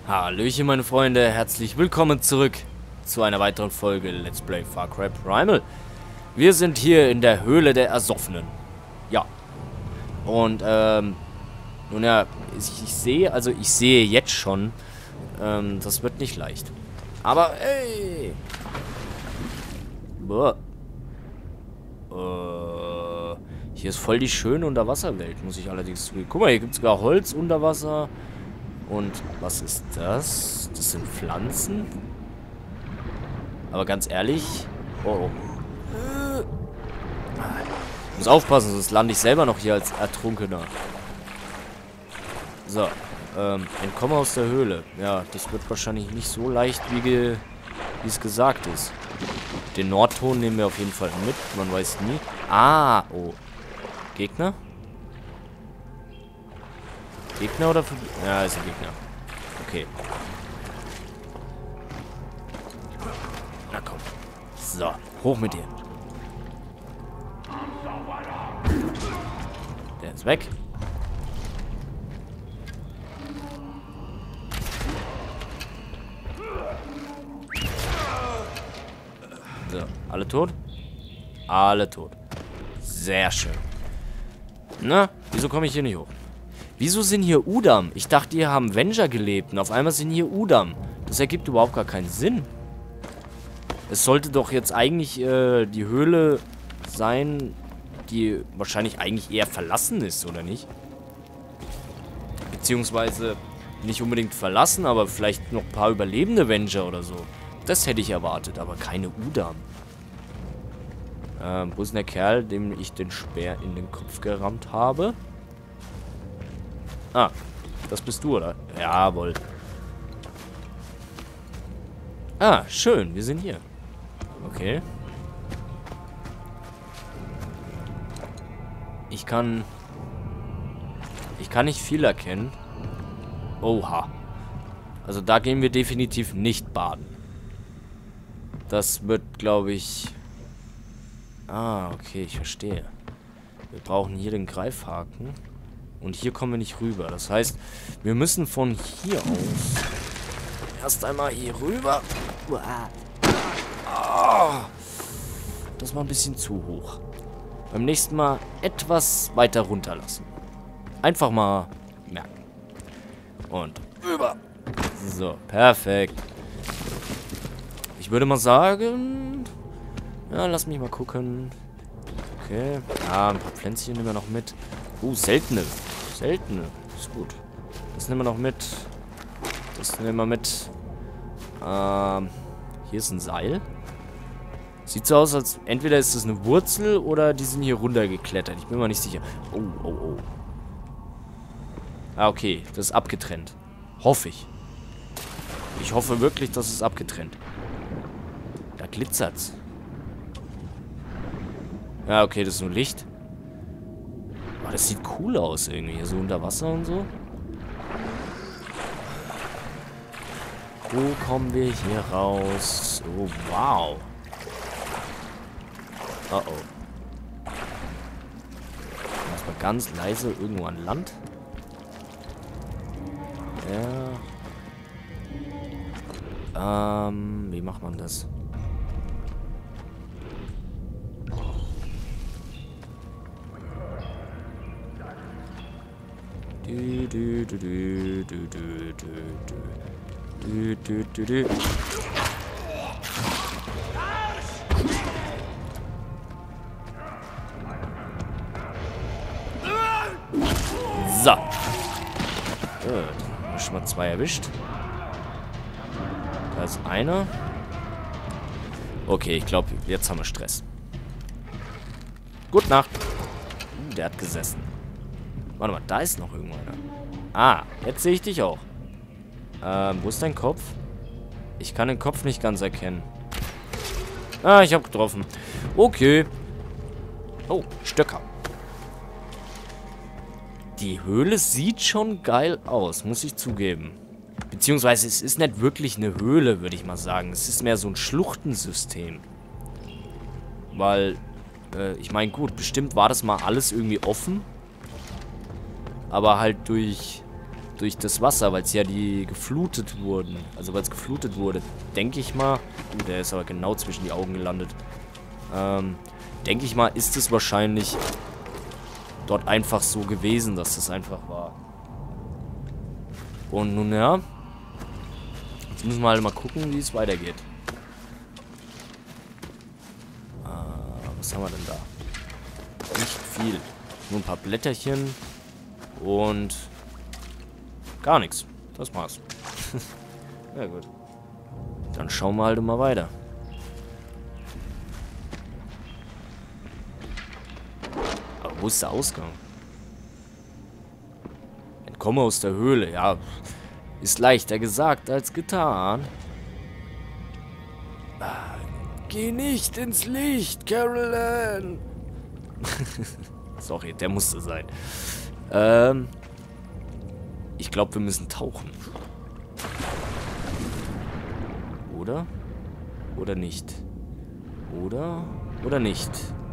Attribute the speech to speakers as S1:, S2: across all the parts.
S1: Hallöchen meine Freunde, herzlich willkommen zurück zu einer weiteren Folge Let's Play Far Cry Primal. Wir sind hier in der Höhle der Ersoffenen. Ja. Und, nun ja, ich sehe jetzt schon, das wird nicht leicht. Aber, ey! Boah. Hier ist voll die schöne Unterwasserwelt, muss ich allerdings zugeben. Guck mal, hier gibt es sogar Holz unter Wasser. Und was ist das? Das sind Pflanzen? Aber ganz ehrlich... Oh. Ich muss aufpassen, sonst lande ich selber noch hier als Ertrunkener. So. Entkomme aus der Höhle. Ja, das wird wahrscheinlich nicht so leicht, wie es gesagt ist. Den Nordton nehmen wir auf jeden Fall mit. Man weiß nie. Ah, oh. Gegner? Gegner oder... Ja, ist ein Gegner. Okay. Na komm. So, hoch mit dir. Der ist weg. So, alle tot? Alle tot. Sehr schön. Na, wieso komme ich hier nicht hoch? Wieso sind hier Udam? Ich dachte, hier haben Venger gelebt und auf einmal sind hier Udam. Das ergibt überhaupt gar keinen Sinn. Es sollte doch jetzt eigentlich die Höhle sein, die wahrscheinlich eigentlich eher verlassen ist, oder nicht? Beziehungsweise nicht unbedingt verlassen, aber vielleicht noch ein paar überlebende Venger oder so. Das hätte ich erwartet, aber keine Udam. Wo ist denn der Kerl, dem ich den Speer in den Kopf gerammt habe? Ah, das bist du, oder? Jawohl. Ah, schön, wir sind hier. Okay. Ich kann nicht viel erkennen. Oha. Also da gehen wir definitiv nicht baden. Das wird, glaube ich... Ah, okay, ich verstehe. Wir brauchen hier den Greifhaken. Und hier kommen wir nicht rüber. Das heißt, wir müssen von hier aus erst einmal hier rüber. Das war ein bisschen zu hoch. Beim nächsten Mal etwas weiter runterlassen. Einfach mal merken. Und rüber. So, perfekt. Ich würde mal sagen... Ja, lass mich mal gucken. Okay. Ah, ein paar Pflänzchen nehmen wir noch mit. Seltene. Seltene. Ist gut. Das nehmen wir noch mit. Das nehmen wir mit. Hier ist ein Seil. Sieht so aus, als entweder ist das eine Wurzel oder die sind hier runtergeklettert. Ich bin mir nicht sicher. Oh, oh, oh. Ah, okay. Das ist abgetrennt. Hoffe ich. Ich hoffe wirklich, dass es abgetrennt. Da glitzert's. Ja, okay, das ist nur Licht. Oh, das sieht cool aus irgendwie. So unter Wasser und so. Wo kommen wir hier raus? Oh, wow. Oh, oh. Erstmal ganz leise irgendwo an Land. Ja. Wie macht man das? So. Gut. Schon mal zwei erwischt. Da ist einer. Okay, ich glaube, jetzt haben wir Stress. Gute Nacht. Der hat gesessen. Warte mal, da ist noch irgendwo einer. Ah, jetzt sehe ich dich auch. Wo ist dein Kopf? Ich kann den Kopf nicht ganz erkennen. Ah, ich habe getroffen. Okay. Oh, Stöcker. Die Höhle sieht schon geil aus, muss ich zugeben. Beziehungsweise es ist nicht wirklich eine Höhle, würde ich mal sagen. Es ist mehr so ein Schluchtensystem. Weil, ich meine, gut, bestimmt war das mal alles irgendwie offen. Aber halt durch durch das Wasser, weil es ja die geflutet wurden. Also weil es geflutet wurde, denke ich mal. Der ist aber genau zwischen die Augen gelandet. Denke ich mal, ist es wahrscheinlich dort einfach so gewesen, dass das einfach war. Und nun ja. Jetzt müssen wir halt mal gucken, wie es weitergeht. Was haben wir denn da? Nicht viel. Nur ein paar Blätterchen. Und gar nichts. Das war's. Ja gut. Dann schauen wir halt mal weiter. Aber wo ist der Ausgang? Entkomme aus der Höhle. Ja, ist leichter gesagt als getan. Geh nicht ins Licht, Carolyn. Sorry, der musste sein. Ich glaube, wir müssen tauchen. Oder? Oder nicht? Oder nicht?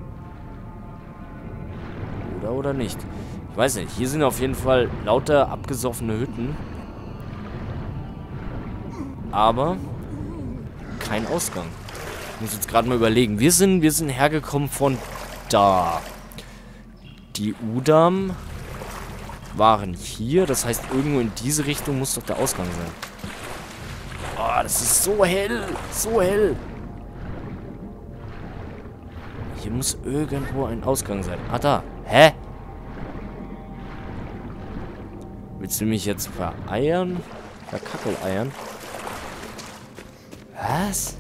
S1: Oder nicht? Ich weiß nicht. Hier sind auf jeden Fall lauter abgesoffene Hütten. Aber kein Ausgang. Ich muss jetzt gerade mal überlegen. Wir sind hergekommen von da. Die Udam waren hier. Das heißt, irgendwo in diese Richtung muss doch der Ausgang sein. Oh, das ist so hell. So hell. Hier muss irgendwo ein Ausgang sein. Ah, da. Hä? Willst du mich jetzt vereiern? Verkackeleiern? Was?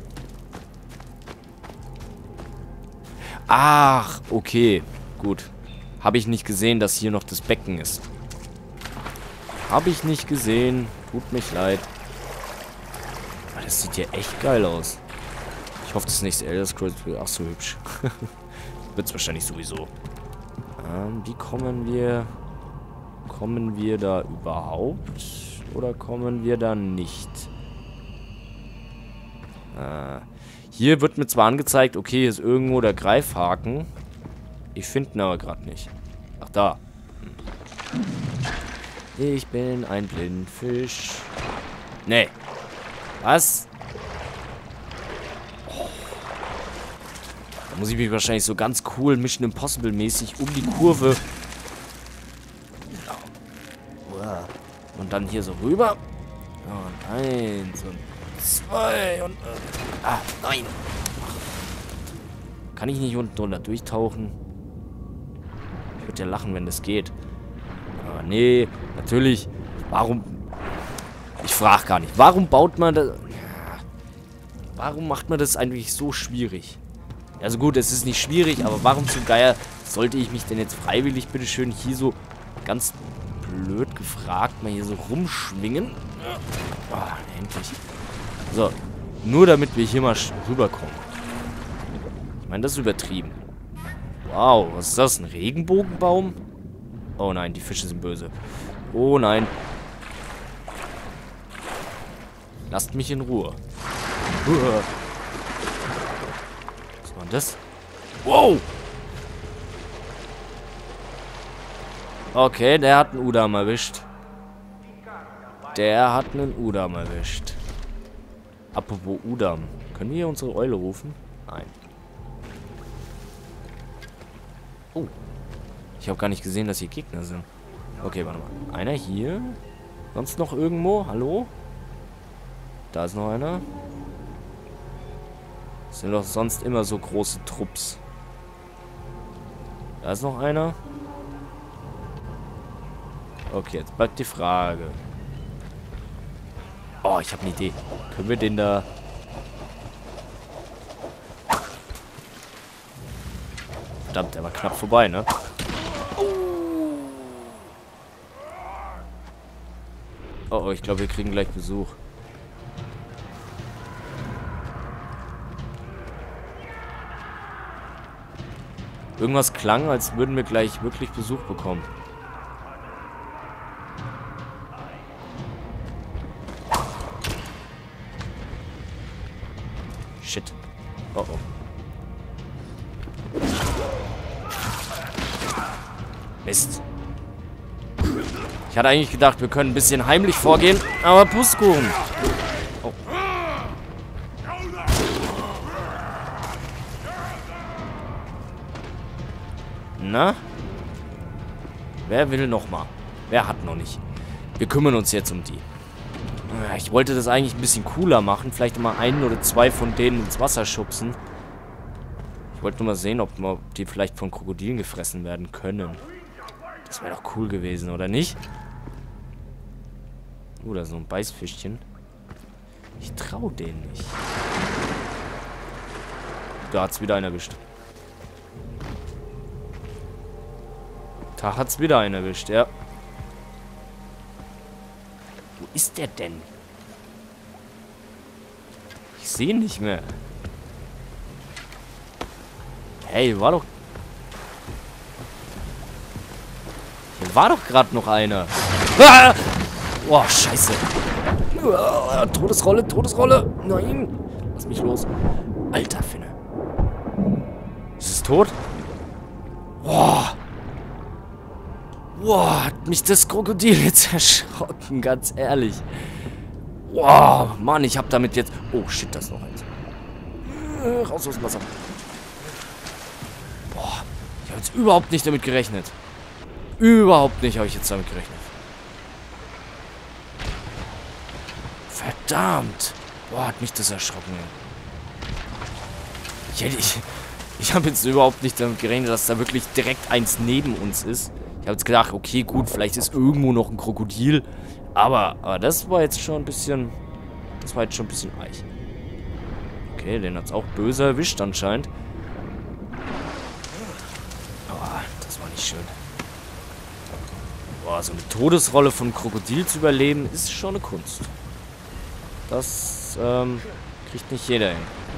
S1: Ach, okay. Gut. Habe ich nicht gesehen, dass hier noch das Becken ist. Habe ich nicht gesehen. Tut mich leid. Aber das sieht ja echt geil aus. Ich hoffe, das nächste Elder Scrolls wird auch so hübsch. Wird's wahrscheinlich sowieso. Wie kommen wir... Kommen wir da überhaupt? Oder kommen wir da nicht? Hier wird mir zwar angezeigt, okay, hier ist irgendwo der Greifhaken. Ich finde ihn aber gerade nicht. Ach, da. Ich bin ein Blindfisch. Nee. Was? Oh. Da muss ich mich wahrscheinlich so ganz cool Mission Impossible mäßig um die Kurve. Und dann hier so rüber. Und 1 und 2 und... nein. Kann ich nicht unten drunter durchtauchen? Ich würde ja lachen, wenn das geht. Aber nee, natürlich. Warum... Ich frage gar nicht. Warum baut man das... Warum macht man das eigentlich so schwierig? Also gut, es ist nicht schwierig, aber warum zum Geier sollte ich mich denn jetzt freiwillig bitteschön hier so ganz blöd gefragt mal hier so rumschwingen? Endlich. So, nur damit wir hier mal rüberkommen. Ich meine, das ist übertrieben. Wow, was ist das? Ein Regenbogenbaum? Oh nein, die Fische sind böse. Oh nein. Lasst mich in Ruhe. Was war denn das? Wow! Okay, der hat einen Udam erwischt. Der hat einen Udam erwischt. Apropos Udam. Können wir hier unsere Eule rufen? Nein. Oh. Ich habe gar nicht gesehen, dass hier Gegner sind. Okay, warte mal. Einer hier. Sonst noch irgendwo? Hallo? Da ist noch einer. Das sind doch sonst immer so große Trupps. Da ist noch einer. Okay, jetzt bleibt die Frage. Oh, ich habe eine Idee. Können wir den da... Verdammt, der war knapp vorbei, ne? Oh, ich glaube, wir kriegen gleich Besuch. Irgendwas klang, als würden wir gleich wirklich Besuch bekommen. Shit. Oh oh. Mist. Ich hatte eigentlich gedacht, wir können ein bisschen heimlich vorgehen, aber Pustekuchen. Oh. Na? Wer will noch mal? Wer hat noch nicht? Wir kümmern uns jetzt um die. Ich wollte das eigentlich ein bisschen cooler machen. Vielleicht mal einen oder zwei von denen ins Wasser schubsen. Ich wollte nur mal sehen, ob die vielleicht von Krokodilen gefressen werden können. Das wäre doch cool gewesen, oder nicht? Da ist so ein Beißfischchen. Ich traue denen nicht. Da hat's wieder einen erwischt. Da hat's wieder einen erwischt, ja. Wo ist der denn? Ich sehe ihn nicht mehr. Hey, hier war doch gerade noch einer. Ah! Boah, scheiße. Todesrolle, Todesrolle. Nein. Lass mich los. Alter Finne. Ist es tot? Boah. Boah, hat mich das Krokodil jetzt erschrocken, ganz ehrlich. Boah, Mann, ich hab damit jetzt... Oh, shit, da ist noch eins. Raus aus dem Wasser. Boah, ich habe jetzt überhaupt nicht damit gerechnet. Überhaupt nicht habe ich jetzt damit gerechnet. Verdammt. Boah, hat mich das erschrocken, ey. Ich habe jetzt überhaupt nicht damit gerechnet, dass da wirklich direkt eins neben uns ist. Ich habe jetzt gedacht, okay, gut, vielleicht ist irgendwo noch ein Krokodil. Aber das war jetzt schon ein bisschen... Das war jetzt schon ein bisschen Eich. Okay, den hat es auch böse erwischt anscheinend. Aber das war nicht schön. Boah, so eine Todesrolle von Krokodil zu überleben, ist schon eine Kunst. Das kriegt nicht jeder hin.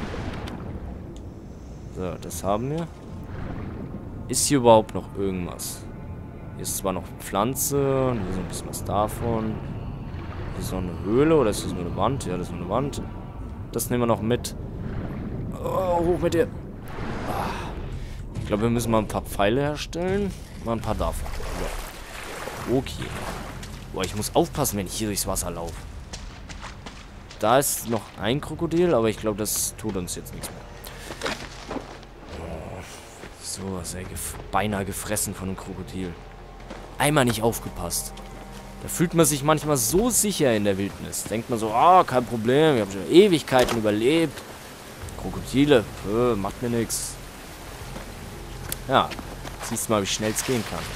S1: So, das haben wir. Ist hier überhaupt noch irgendwas? Hier ist zwar noch Pflanze, und hier ist ein bisschen was davon. Hier ist noch eine Höhle, oder ist das nur eine Wand? Ja, das ist nur eine Wand. Das nehmen wir noch mit. Oh, hoch mit dir. Ich glaube, wir müssen mal ein paar Pfeile herstellen. Mal ein paar davon. Ja. Okay. Boah, ich muss aufpassen, wenn ich hier durchs Wasser laufe. Da ist noch ein Krokodil, aber ich glaube, das tut uns jetzt nichts mehr. Oh, so, ist er beinahe gefressen von einem Krokodil. Einmal nicht aufgepasst. Da fühlt man sich manchmal so sicher in der Wildnis. Denkt man so, kein Problem, ich habe schon Ewigkeiten überlebt. Krokodile, macht mir nichts. Ja, siehst mal, wie schnell es gehen kann.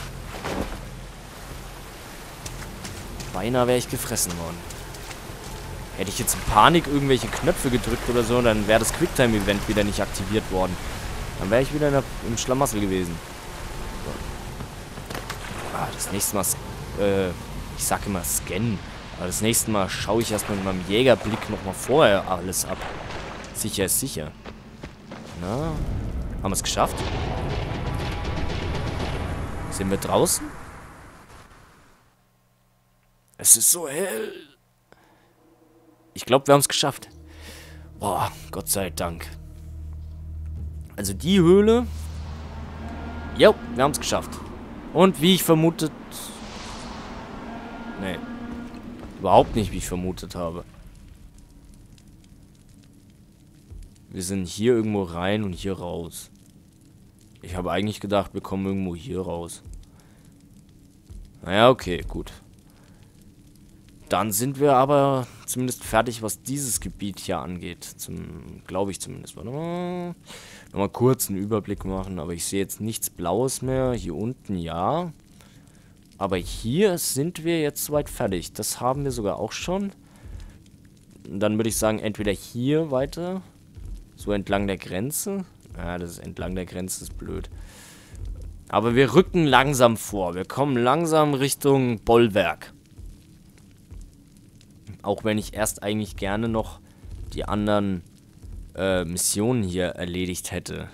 S1: Beinahe wäre ich gefressen worden. Hätte ich jetzt in Panik irgendwelche Knöpfe gedrückt oder so, dann wäre das Quicktime-Event wieder nicht aktiviert worden. Dann wäre ich wieder im Schlamassel gewesen. So. Das nächste Mal, ich sag immer scannen. Aber das nächste Mal schaue ich erstmal mit meinem Jägerblick nochmal vorher alles ab. Sicher ist sicher. Na, haben wir es geschafft? Sind wir draußen? Es ist so hell. Ich glaube, wir haben es geschafft. Boah, Gott sei Dank. Also die Höhle. Jo, wir haben es geschafft. Und wie ich vermutet... Nee. Überhaupt nicht, wie ich vermutet habe. Wir sind hier irgendwo rein und hier raus. Ich habe eigentlich gedacht, wir kommen irgendwo hier raus. Naja, okay, gut. Dann sind wir aber zumindest fertig, was dieses Gebiet hier angeht. Glaube ich zumindest. Warte mal. Nochmal kurz einen Überblick machen. Aber ich sehe jetzt nichts Blaues mehr. Hier unten ja. Aber hier sind wir jetzt soweit fertig. Das haben wir sogar auch schon. Dann würde ich sagen, entweder hier weiter. So entlang der Grenze. Ja, das ist entlang der Grenze, ist blöd. Aber wir rücken langsam vor. Wir kommen langsam Richtung Bollwerk. Auch wenn ich erst eigentlich gerne noch die anderen Missionen hier erledigt hätte.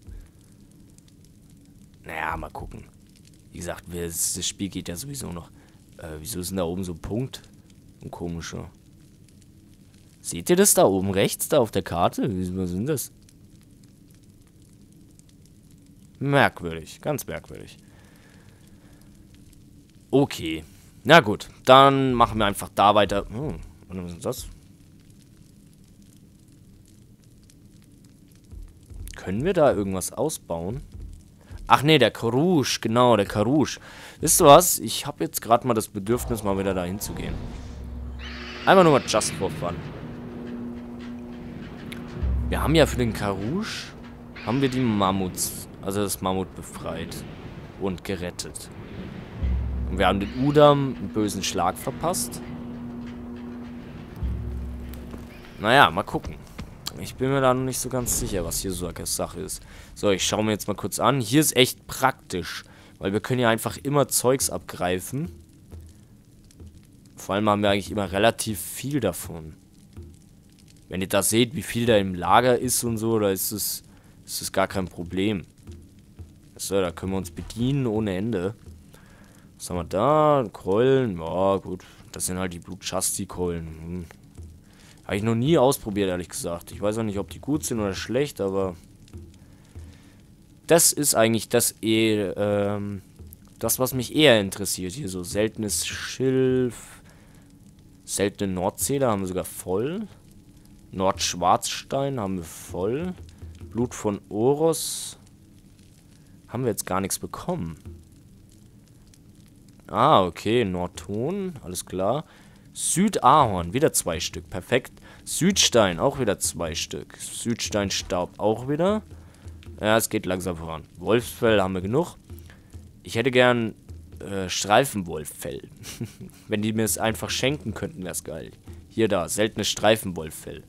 S1: Naja, mal gucken. Wie gesagt, das Spiel geht ja sowieso noch. Wieso ist denn da oben so ein Punkt? Ein komischer. Seht ihr das da oben rechts, da auf der Karte? Was sind das? Merkwürdig, ganz merkwürdig. Okay. Na gut, dann machen wir einfach da weiter. Oh, was ist das? Können wir da irgendwas ausbauen? Ach nee, der Karouche, genau, der Karouche. Wisst ihr was? Ich habe jetzt gerade mal das Bedürfnis, mal wieder dahin zu gehen. Einfach nur mal just for fun. Wir haben ja für den Karouche, haben wir die Mammuts, also das Mammut befreit und gerettet. Und wir haben den Udam einen bösen Schlag verpasst. Naja, mal gucken. Ich bin mir da noch nicht so ganz sicher, was hier so eine Sache ist. So, ich schaue mir jetzt mal kurz an. Hier ist echt praktisch, weil wir können ja einfach immer Zeugs abgreifen. Vor allem haben wir eigentlich immer relativ viel davon. Wenn ihr da seht, wie viel da im Lager ist und so, da ist es gar kein Problem. So, da können wir uns bedienen ohne Ende. Was haben wir da? Keulen. Ja, gut. Das sind halt die Blut-Chasti-Keulen. Habe ich noch nie ausprobiert, ehrlich gesagt. Ich weiß auch nicht, ob die gut sind oder schlecht, aber das ist eigentlich das was mich eher interessiert. Hier so seltenes Schilf, seltene Nordsee, haben wir sogar voll. Nordschwarzstein haben wir voll. Blut von Oros haben wir jetzt gar nichts bekommen. Ah, okay, Nordton, alles klar. Südahorn, wieder 2 Stück, perfekt. Südstein, auch wieder 2 Stück. Südsteinstaub auch wieder. Ja, es geht langsam voran. Wolfsfell haben wir genug. Ich hätte gern Streifenwolffell. Wenn die mir es einfach schenken könnten, wäre es geil. Hier da, seltenes Streifenwolffell.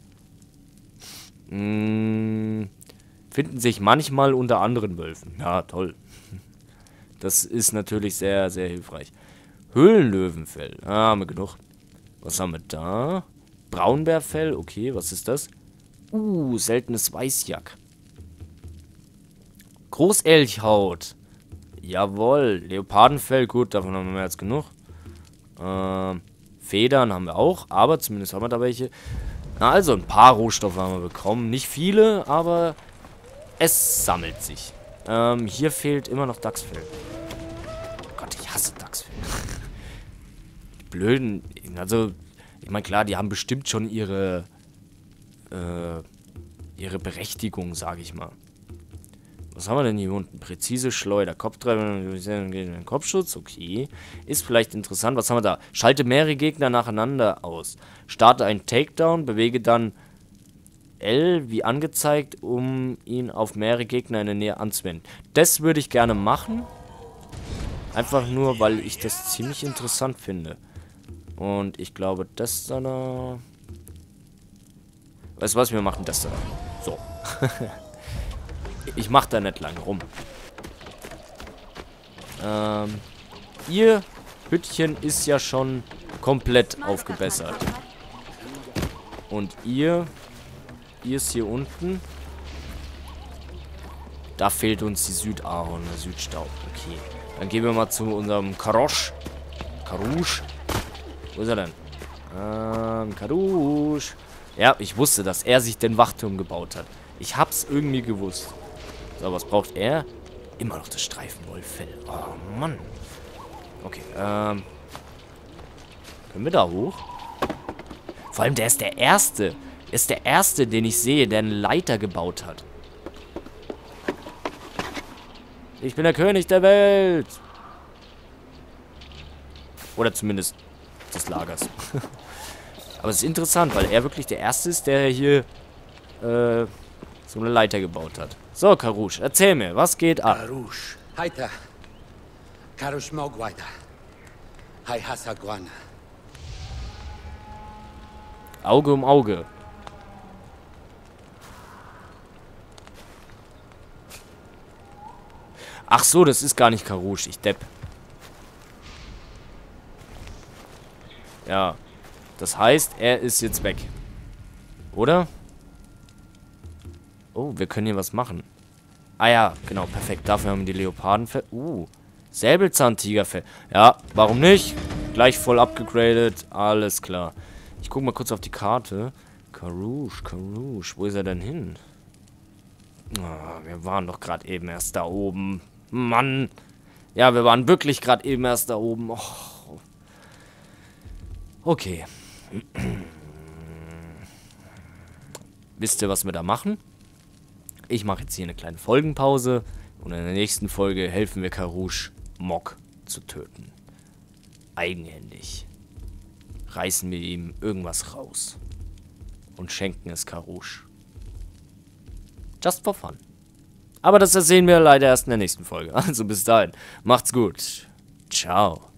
S1: Finden sich manchmal unter anderen Wölfen. Ja, toll. Das ist natürlich sehr, sehr hilfreich. Höhlenlöwenfell. Ah, haben wir genug. Was haben wir da? Braunbärfell. Okay, was ist das? Seltenes Weißjack. Großelchhaut. Jawohl. Leopardenfell. Gut, davon haben wir jetzt genug. Federn haben wir auch. Aber zumindest haben wir da welche. Na, also ein paar Rohstoffe haben wir bekommen. Nicht viele, aber es sammelt sich. Hier fehlt immer noch Dachsfell. Oh Gott, ich hasse Dachsfell. Die blöden, also, ich meine, klar, die haben bestimmt schon ihre Berechtigung, sage ich mal. Was haben wir denn hier unten? Präzise Schleuder, Kopftreiber, Kopfschutz, okay. Ist vielleicht interessant. Was haben wir da? Schalte mehrere Gegner nacheinander aus. Starte einen Takedown, bewege dann L wie angezeigt, um ihn auf mehrere Gegner in der Nähe anzuwenden. Das würde ich gerne machen. Einfach nur, weil ich das ziemlich interessant finde. Und ich glaube, das da... Weißt du was, wir machen das da. So. Ich mach da nicht lang rum. Ihr Hütchen ist ja schon komplett aufgebessert. Und ihr ist hier unten. Da fehlt uns die Südahorn, der Südstaub. Okay. Dann gehen wir mal zu unserem Karouche. Wo ist er denn? Karouche. Ja, ich wusste, dass er sich den Wachturm gebaut hat. Ich hab's irgendwie gewusst. So, was braucht er? Immer noch das Streifenwolffell. Oh, Mann. Okay, können wir da hoch? Vor allem, der ist der Erste. Der ist der Erste, den ich sehe, der eine Leiter gebaut hat. Ich bin der König der Welt. Oder zumindest des Lagers. Aber es ist interessant, weil er wirklich der Erste ist, der hier so eine Leiter gebaut hat. So, Karouche, erzähl mir, was geht ab?
S2: Karouche. Haita. Karouche Mogwaida. Hai Hasagwana.
S1: Auge um Auge. Ach so, das ist gar nicht Karouche, ich depp. Ja. Das heißt, er ist jetzt weg. Oder? Oh, wir können hier was machen. Ah ja, genau, perfekt. Dafür haben wir die Leopardenfell. Säbelzahntigerfell. Ja, warum nicht? Gleich voll abgegradet. Alles klar. Ich gucke mal kurz auf die Karte. Karouche. Wo ist er denn hin? Oh, wir waren doch gerade eben erst da oben. Mann. Ja, wir waren wirklich gerade eben erst da oben. Oh. Okay. Wisst ihr, was wir da machen? Ich mache jetzt hier eine kleine Folgenpause und in der nächsten Folge helfen wir Karrouche, Mog zu töten. Eigenhändig. Reißen wir ihm irgendwas raus und schenken es Karrouche. Just for fun. Aber das sehen wir leider erst in der nächsten Folge. Also bis dahin. Macht's gut. Ciao.